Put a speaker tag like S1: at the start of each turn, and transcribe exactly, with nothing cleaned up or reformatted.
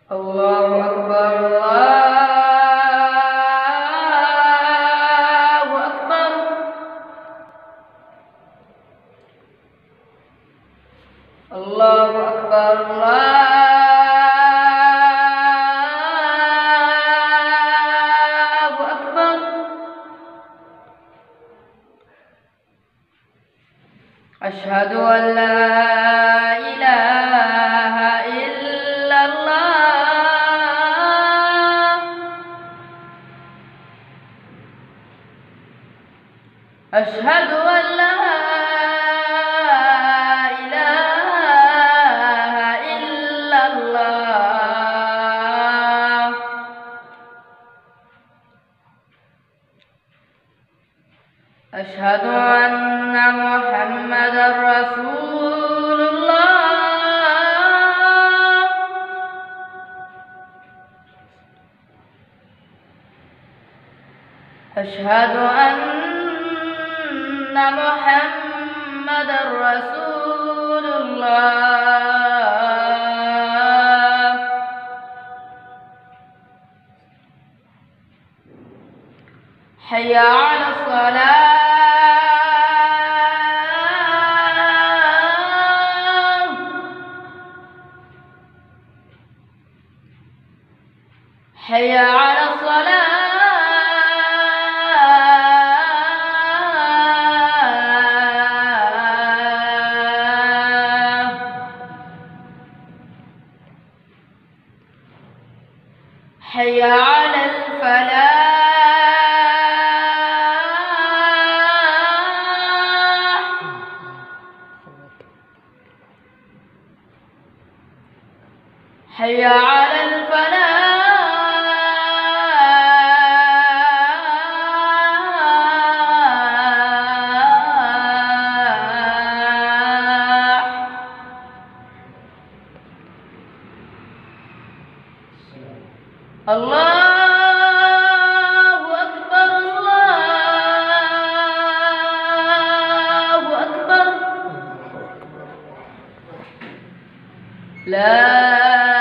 S1: الله أكبر الله أكبر. الله أكبر الله أكبر. أشهد أن لا إله إلا الله. أشهد أن لا إله إلا الله. أشهد أن محمدا رسول الله. أشهد أن محمدا رسول الله. حي على الصلاة. حي على الصلاة. حي على الفلاح. حي على الفلاح. الله أكبر الله أكبر. لا